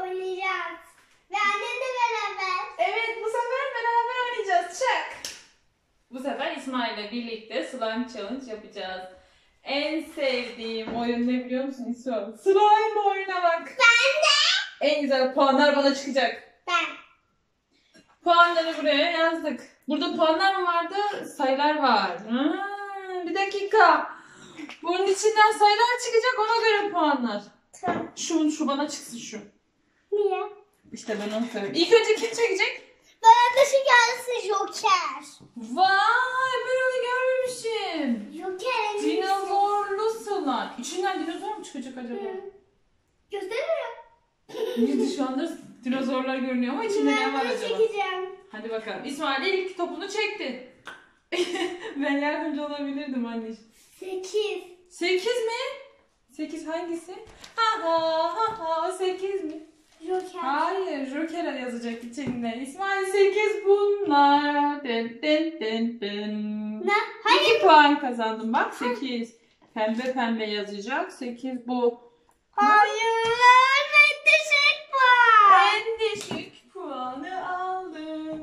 oynayacağız. Ve annemle beraber. Evet, bu sefer beraber oynayacağız. Çak. Bu sefer İsmail'le birlikte slime challenge yapacağız. En sevdiğim oyun ne biliyor musun İsmail? Slime oynamak. Ben de. En güzel puanlar bana çıkacak. Ben. Puanları buraya yazdık. Burada puanlar mı vardı? Sayılar var. Bir dakika. Bunun içinden sayılar çıkacak, ona göre puanlar. Tamam. Şu bana çıksın şu. Niye? İşte ben onu söyleyeyim. İlk önce kim çekecek? Bana da şu gelsin Joker. Vay, ben onu görmemişim. Joker. Dinozorlu slime. İçinden dinozor mu çıkacak acaba? Gösteriyor. Yüzü şu anda dinozorlar görünüyor ama içinde ne var Ben acaba? çekeceğim. Hadi bakalım. İsmail ilk topunu çekti. Ben yardımcı olabilirdim anneciğim. 8. 8 mi? 8 hangisi? Ha 8 mi? Joker. Hayır, Joker yazacak içinde. İsmail 8 bunlar. Ne? Hayır. 2 puan kazandım bak, 8. Pembe pembe yazacak. 8 bu. Hayır. Ben düşük var. En düşük puanı aldım.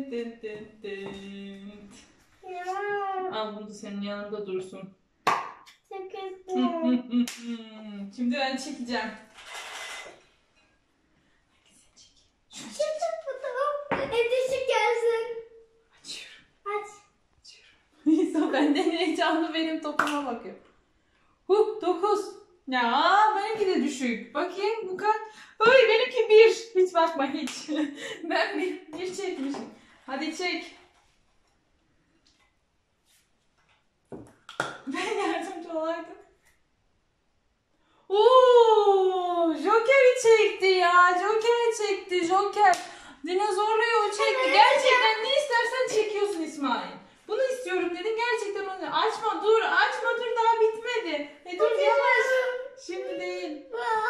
Al, bunu da senin yanında dursun. 8 Şimdi ben çekeceğim. Şimdi bu tamam. En düşük gelsin. Açıyorum. Aç. Nisa benden heyecanlı benim topuma bakıyor. 9. Ya benimki de düşük. Bakayım bu kaç? Ay benimki 1. Hiç bakma hiç. Ben bir çekmişim. Hadi çek. Ben yardımcı olaydım. Oo, Joker'i çekti ya. Joker'i çekti. Joker. Dinozorluyu o çekti. Evet. Gerçekten ne istersen çekiyorsun İsmail. Bunu istiyorum dedin. Gerçekten onu. Açma dur. Açma dur. Daha bitmedi. Dur yavaş. Şimdi değil.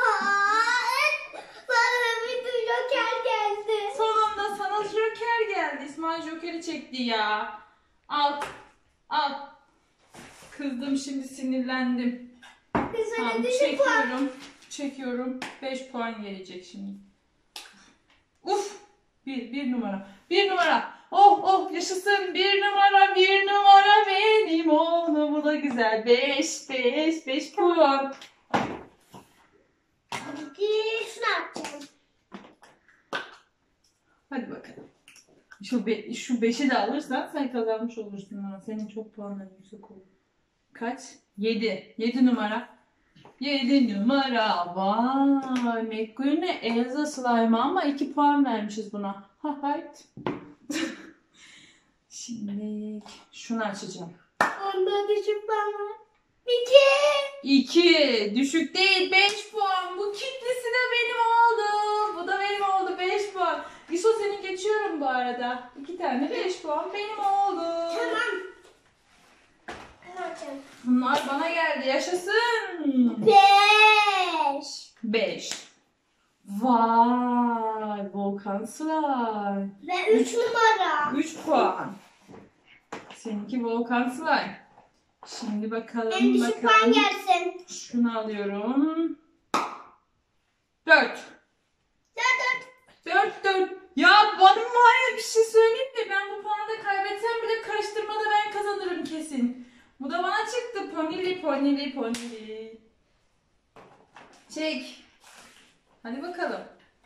Bana bir de Joker geldi. Sonunda sana Joker geldi. İsmail Joker'i çekti ya. Al. Al. Kızdım şimdi, sinirlendim. Tamam, Güzel düşük var. çekiyorum. Çekiyorum. 5 puan gelecek şimdi. Uf. Bir numara. 1 numara. Oh yaşasın. 1 numara. 1 numara benim oldu. Bu da güzel. 5 puan. Bir şunu atacağım. Hadi bakalım. Şu 5'i de alırsan sen kazanmış olursun ama senin çok puanların yüksek olur. Kaç? 7. 7 numara. 7 numara. Vay. McQueen'e Elsa slime ama 2 puan vermişiz buna. Hayt. Şimdi şunu açacağım. Onda düşük var. 2. 2. Düşük değil. 5 puan. Bu kitlesi de benim oldu. Bu da benim oldu. 5 puan. İso seni geçiyorum bu arada. 2 tane 5 puan benim oldu. Tamam. Ben açacağım. Bunlar bana geldi. Yaşasın. 5. 5. Vay. Volkan slime. Ve 3 numara. 3 puan. Seninki Volkan slime. Şimdi bakalım. En düşük puan gelsin. Şunu alıyorum. 4. 4. Ya bana var ya, bir şey söyleyeyim de ben bu puanı da kaybetsem bile karıştırmada ben kazanırım kesin. Bu da bana çıktı. Ponili. Çek. Hadi bakalım.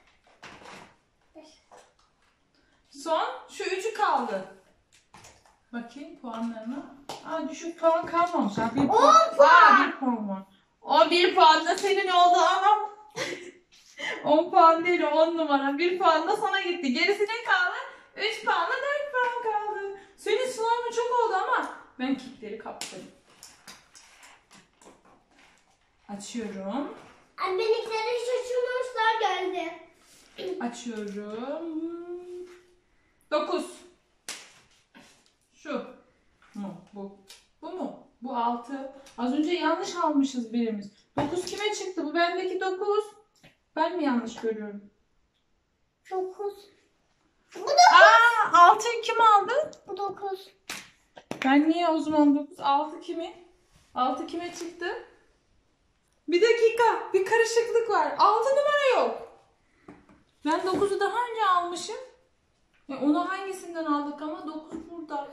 Son şu 3'ü kaldı. Bakayım puanlarına. Düşük puan kalmamış. 1 puan. 10 puan. 1 puan var. O 1 puan da senin oldu ama 10 puan değil, 10 numara. 1 puan da sana gitti. Gerisi ne kaldı? 3 puanla 4 puan kaldı. Senin slime'ın çok oldu ama ben kitleri kaptım. Açıyorum. Benimkileri şaşırmışlar geldi. Açıyorum. 9. Şu mu? Bu mu? Bu 6. Az önce yanlış almışız birimiz. 9 kime çıktı? Bu bendeki 9. Ben mi yanlış görüyorum? 9. Bu 9. 6'yı kim aldı? Bu 9. Ben niye o zaman 9? 6 kimi? 6 kime çıktı? Bir dakika. Bir karışıklık var. 6 numara yok. Ben 9'u daha önce almışım. Onu hangisinden aldık ama 9 burada.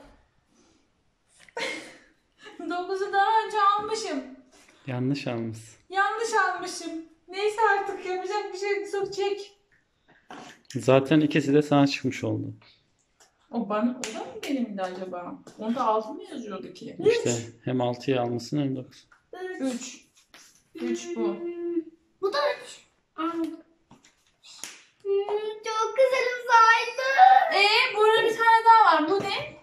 9'u daha önce almışım. Yanlış almışsın. Yanlış almışım. Neyse artık yapacak bir şey yok. Çek. Zaten ikisi de sana çıkmış oldu. O da mı benimdi acaba? Onda 6 mı yazıyordu ki? İşte hem 6'yı almışsın hem 9. 3. 3 bu. Bu da 3. Çok güzelim saydı. Burada bir tane daha var. Bu ne?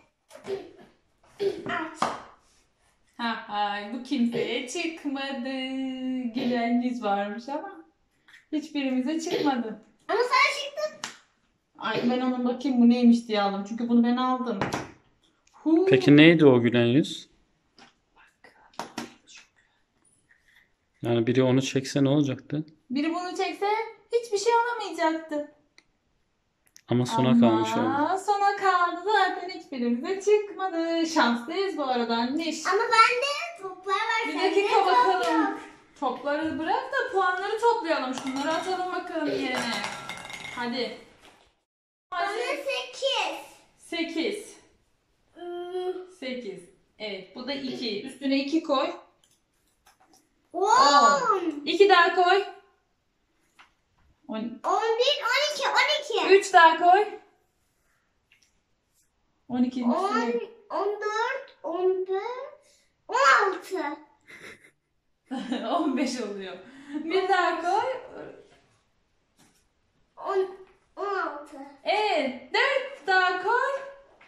Aç. Bu kimseye çıkmadı. Gülen yüz varmış ama hiçbirimize çıkmadı. Ama sana çıktı. Ay ben ona bakayım bu neymiş diye aldım. Çünkü bunu ben aldım. Peki neydi o gülen yüz? Yani biri onu çekse ne olacaktı? Biri bunu çekse hiçbir şey alamayacaktı. Ama sona kalmış oldu. Ama sona kaldı zaten hiçbirimize çıkmadı. Şanslıyız bu arada anneş. Ama ben de toplar var. Bir sende dakika top bakalım. yok. Topları bırak da puanları toplayalım. Şunları atalım bakalım yerine. Hadi. Bana 8. 8. 8. Evet bu da 2. Üstüne 2 koy. 10. 2 daha koy. 11, 12, 12. 3 daha koy. 12'nin 10, üstüne. 14, 15, 16. 15 oluyor. Bir daha koy. 16. Evet. 4 daha koy.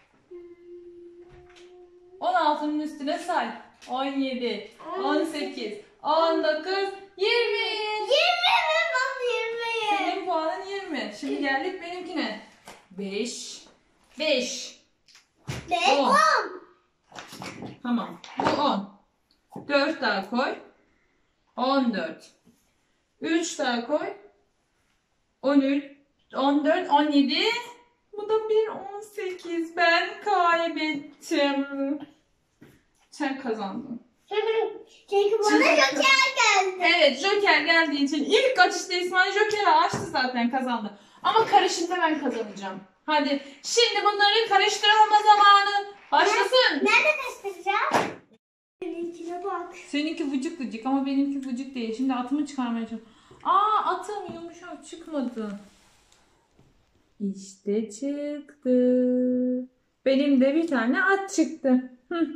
16'nın üstüne say. 17, 18, 19, 20. 20 mi? Bak 20'ye. Senin puanın 20. Şimdi geldik benimkine. 5. 5. 5, 10. 10. Tamam. Bu 10. 4 daha koy. 14. 3 daha koy. 13, 14, 17. Bu da bir 18. Ben kaybettim. Sen kazandın. Çünkü bana joker geldi. Evet, Joker geldiği için ilk açışta İsmail Joker'i açtı zaten kazandı. Ama karışımda ben kazanacağım. Hadi şimdi bunları karıştırma zamanı başlasın. Nerede kaçtıracağım? Benimkine bak. Seninki vıcık vıcık ama benimki vıcık değil. Şimdi atımı çıkarmaya çalışıyorum. Atım yumuşak çıkmadı. İşte çıktı. Benim de bir tane at çıktı.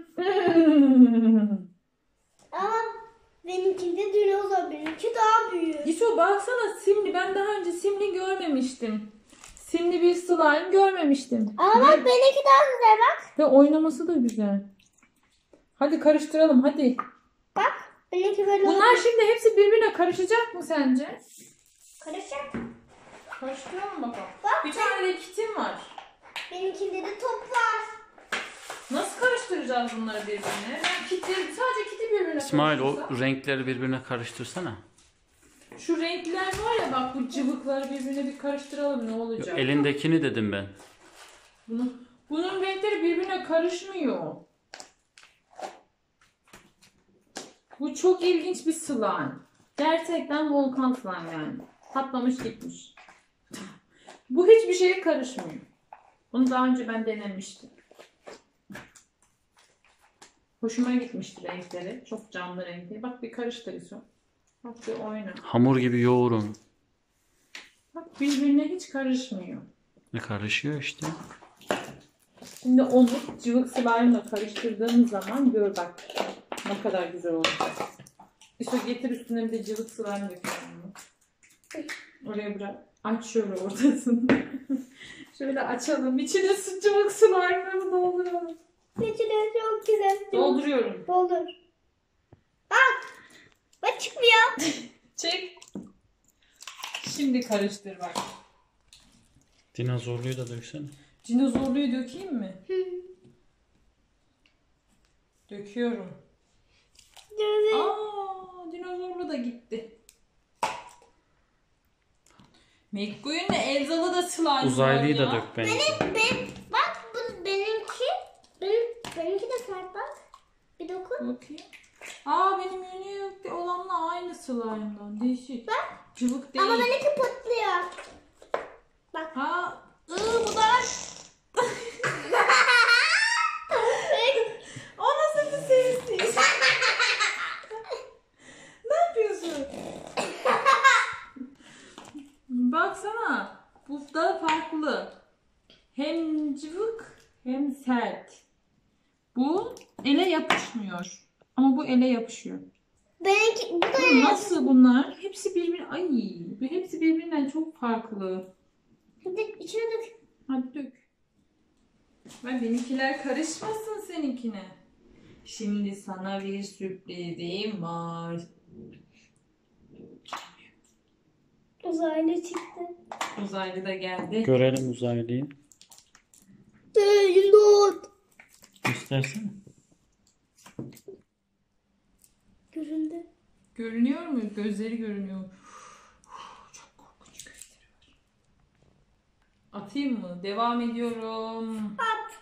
Ama benimkinde dinozor. Benimki daha büyük. İso baksana simli. Ben daha önce simli görmemiştim. Simli bir slime görmemiştim. Ama bak benimki daha güzel bak. Ve oynaması da güzel. Hadi karıştıralım hadi. Bak benimki böyle Bunlar şimdi hepsi birbirine karışacak mı sence? karışık. Karıştıralım bakalım. Bak Bir tane de kitim var. benimkinde de top var. Nasıl karıştıracağız bunları birbirine? Sadece kiti birbirine İsmail o karıştırsa. renkleri birbirine karıştırsana. Şu renkler var ya bak bu cıvıkları birbirine bir karıştıralım ne olacak? Elindekini dedim ben. Bunun renkleri birbirine karışmıyor. Bu çok ilginç bir slime. Gerçekten volkan slime yani. Patlamış gitmiş. Bu hiçbir şeye karışmıyor. Bunu daha önce ben denemiştim. Hoşuma gitmişti renkleri. Çok canlı renkli. Bak bir karıştır İso. Bak bir oyna. Hamur gibi yoğurun. Bak birbirine hiç karışmıyor. Ne karışıyor işte. Şimdi onu cıvık slime'la karıştırdığın zaman gör bak ne kadar güzel olacak. İso getir üstüne bir de cıvık slime dökelim. Oraya bırak. Aç şöyle ortasını. Şöyle açalım. İçine cıvık slime'ları dolduralım. İçine çok güzel. Dolduruyorum. Doldur. Bak çıkmıyor. Çek. Şimdi karıştır bak. Dinozorluyu da döksene. Dinozorluyu dökeyim mi? Döküyorum. Dinozorlu da gitti. McQueen'le Elzalı da slime Uzaylıyı var da ya. dök bence. Bak bu benimki. Benimki de sert bak. Bir dokun. Bakayım. Benim yeni olanla aynı slime'dan. Değişik. Cıvık değil. Ama benimki patlıyor. Bak. Ha, bu da. O nasıl bir sesli? Ne yapıyorsun? Baksana. Bu da farklı. Hem cıvık hem sert. Bu ele yapışmıyor. Ama bu ele yapışıyor. Benimki bu da Bu nasıl bunlar? Hepsi birbirine... Ay, hepsi birbirinden çok farklı. Hadi içine dök. Hadi dök. Ve benimkiler karışmasın seninkine. Şimdi sana bir sürprizim var. Uzaylı çıktı. Uzaylı da geldi. Görelim uzaylıyı. İmdat. Göstersene. Göründü. Görünüyor mu? Gözleri görünüyor. Çok korkunç gözleri var. Atayım mı? Devam ediyorum. At.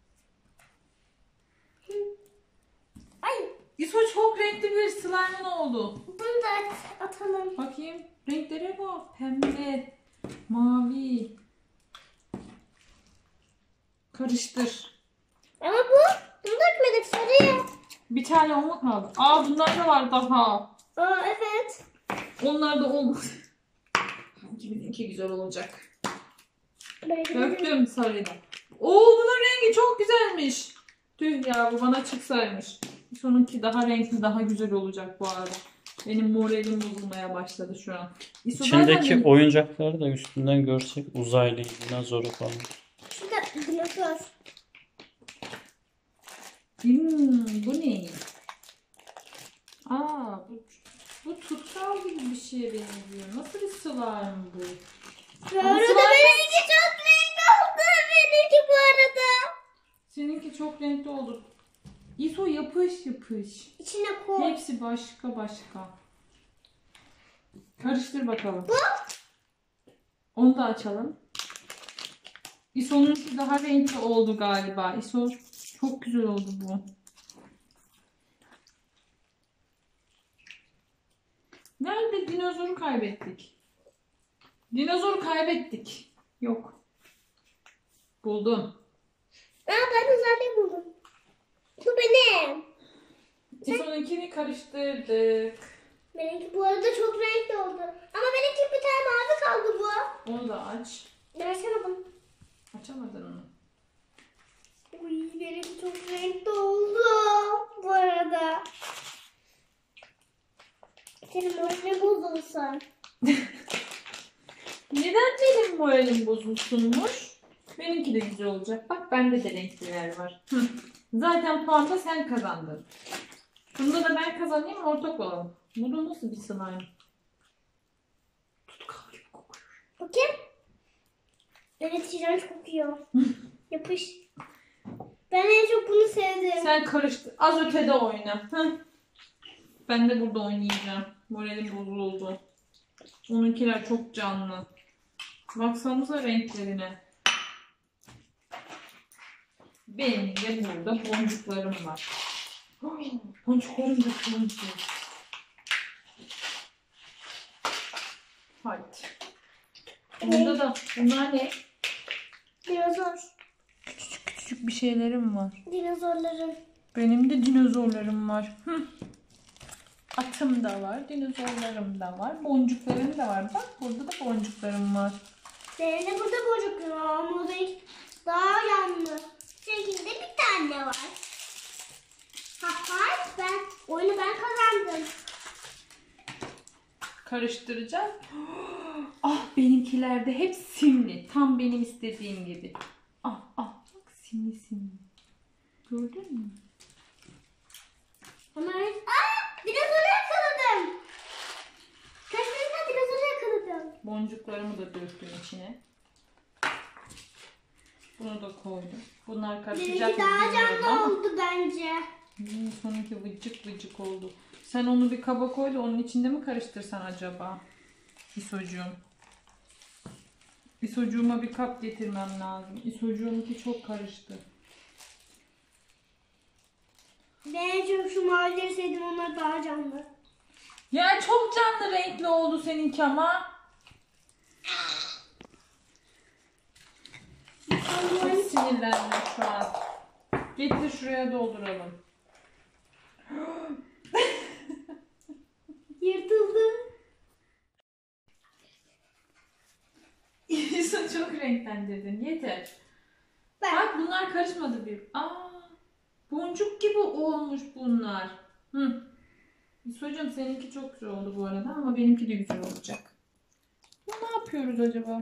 Ay. İso çok renkli bir slime'ın oldu. Bunu da atalım. Bakayım. Renklere bak. Pembe, mavi. Karıştır. Ama bunu dökmedik sarıya. Bir tane o mu kaldı? Aa, bunlar da var daha. Aa evet. Onlar da olmadı. Kiminki güzel olacak. Belki de Döktüm sarıyı da. Oo, bunun rengi çok güzelmiş. Tüh ya, bu bana çıksaymış. Sonunki daha renkli, daha güzel olacak bu arada. Benim moralim bozulmaya başladı şu an. İso İçindeki zaten- oyuncakları da üstünden görsek uzaylıyı, dinozoru falan. şurada dinozor. Bu ne? Aa, bu tutkal gibi bir şeye benziyor. Nasıl bir slime bu? Bu arada benimki çok renkli oldu. Benimki bu arada. Seninki çok renkli oldu. İso yapış yapış. İçine koy. Hepsi başka başka. Karıştır bakalım. Onu da açalım. İso'nunki daha renkli oldu galiba. İso çok güzel oldu bu. Nerede? Dinozoru kaybettik. Dinozoru kaybettik. Yok. Buldum. Aa ben uzaylı buldum. Bu benim. İso'nunkini karıştırdık. Benimki bu arada çok renkli oldu. Ama benimki bir tane mavi kaldı bu. Onu da aç. Versene bunu. Açamadın onu. Uy benimki çok renkli oldu. Bu arada. Senin moralin bozulsa. Neden benim moralim bozulsunmuş? Benimki de güzel olacak. Bak bende de renkliler var. Zaten puanda sen kazandın. Bunda da ben kazanayım, ortak olalım. Bu nasıl bir slime? Tutkal gibi kokuyor. Bakayım. Evet iğrenç kokuyor. Yapış. Ben en çok bunu sevdim. Sen karıştır. Az ötede oyna. Ben de burada oynayacağım. Moralim bozuldu. Onunkiler çok canlı. Baksanıza renklerine. Benim de burada boncuklarım var. Boncuklarım da turuncu. Haydi. Burada da bunlar ne? Dinozor. Küçük bir şeylerim var. Dinozorların. Benim de dinozorlarım var. Atım da var, dinozorlarım da var, boncuklarım da var. Bak burada da boncuklarım var. Benim de burada boncuk var ama o renk daha yanlı. Şekilde bir tane var. Oyunu ben kazandım. Karıştıracağım. Ah, benimkiler de hep simli. Tam benim istediğim gibi. Ah bak simli simli. Gördün mü? Ama dinozoru yakaladım. Kaçlarında dinozoru yakaladım. Boncuklarımı da döktüm içine. Bunu da koydum. Bunlar karışacak Benimki mı daha bilmiyorum canlı ama. oldu bence. Sonunki vıcık vıcık oldu. Sen onu bir kaba koy da onun içinde mi karıştırsan acaba? İsocuğum. İsocuğuma bir kap getirmem lazım. İsocuğumki çok karıştı. Ben en çok şu mavileri sevdim, onlar daha canlı. Ya çok canlı renkli oldu seninki ama. Çok sinirlendim şu an. Getir şuraya dolduralım. Yırtıldı. İnsan çok renklendirdin. Yeter. Bak bunlar karışmadı bir. Boncuk gibi olmuş bunlar. Hocam seninki çok güzel oldu bu arada ama benimki de güzel olacak. Ne yapıyoruz acaba?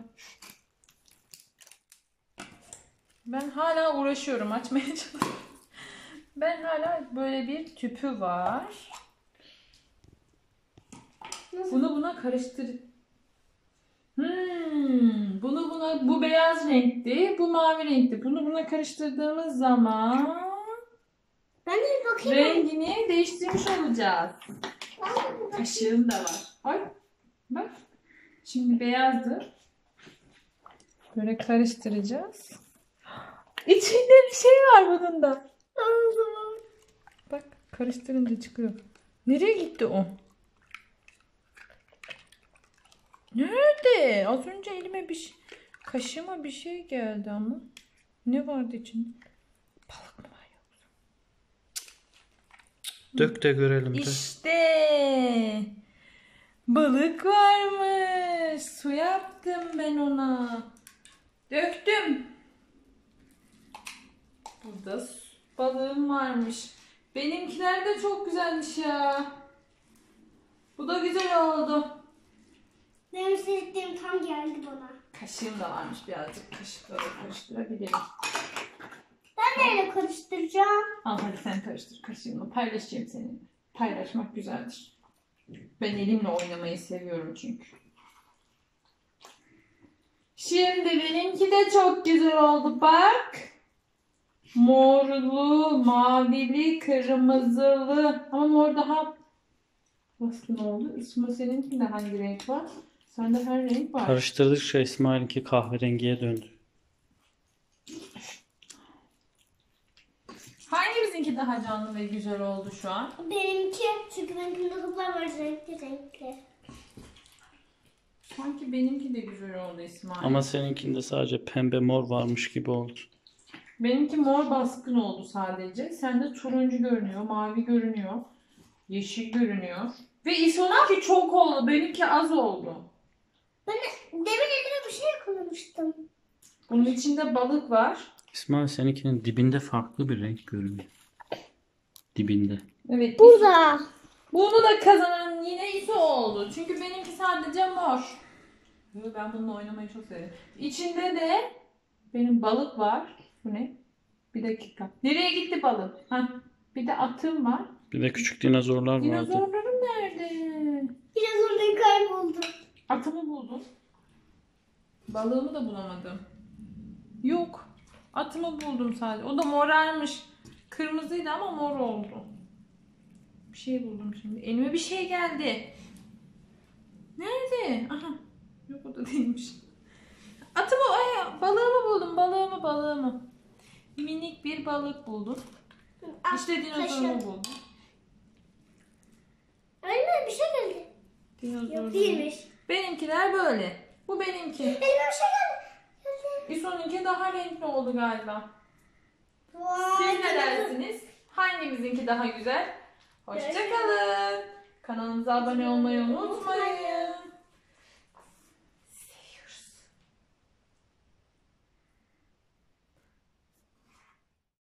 Ben hala uğraşıyorum açmaya çalışıyorum. Ben hala böyle bir tüpü var. Bunu buna karıştır. Bu beyaz renkti, bu mavi renkti. Bunu buna karıştırdığımız zaman Ben de bir bakayım. rengini değiştirmiş olacağız. Kaşığım da var. Ay, bak. Şimdi beyazdı. Böyle karıştıracağız. İçinde bir şey var bunun da. Bak karıştırınca çıkıyor. Nereye gitti o? Nerede? Az önce elime kaşığıma bir şey geldi ama. Ne vardı içinde? Balık mı var yoksa? Dök de görelim de. İşte balık varmış. Su yaptım ben ona. Döktüm. Burada balığım varmış. Benimkiler de çok güzelmiş ya. Bu da güzel oldu. Benim istediklerim tam geldi bana. Kaşığım da varmış, birazcık kaşıkla da karıştırabilirim. Ben neyle karıştıracağım? Al hadi sen karıştır kaşığımla. Paylaşacağım seninle. Paylaşmak güzeldir. Ben elimle oynamayı seviyorum çünkü. Şimdi benimki de çok güzel oldu bak. Morlu, mavili, kırmızılı. Ama mor daha baskın oldu. İsmail seninkinde hangi renk var? Sende her renk var. Karıştırdıkça İsmail'inki kahverengiye döndü. Hangimizinki daha canlı ve güzel oldu şu an? Benimki. Çünkü benimkinde hıplar var renkli renkli. Sanki benimki de güzel oldu İsmail. Ama seninkinde sadece pembe mor varmış gibi oldu. Benimki mor baskın oldu sadece. Sende turuncu görünüyor, mavi görünüyor, yeşil görünüyor. Ve İso'nunki çok oldu, benimki az oldu. Ben demin elime bir şey yakalamıştım. Bunun içinde balık var. İsmail seninkinin dibinde farklı bir renk görünüyor. Dibinde. Evet. Burada. Bunu da kazanan yine İso oldu. Çünkü benimki sadece mor. Ben bununla oynamayı çok seviyorum. İçinde de benim balık var. Bu ne? Bir dakika. Nereye gitti balık? Bir de atım var. Bir de küçük dinozorlar vardı. Dinozorlarım nerede? Biraz orada kayboldu. Atımı buldum. Balığımı da bulamadım. Yok. Atımı buldum sadece. O da morarmış. Kırmızıydı ama mor oldu. Bir şey buldum şimdi. Elime bir şey geldi. Nerede? Aha. Yok o da değilmiş. Balığımı buldum. Balığımı. Minik bir balık buldum. İşte dinozorumu buldum. Elime bir şey geldi. Dinozor Yok değilmiş. Benimkiler böyle. Bu benimki. Elime bir şey geldi. İso'nunki daha renkli oldu galiba. Vay, Siz ne dersiniz? Hangimizinki daha güzel? Hoşçakalın. Kanalımıza abone olmayı unutmayın.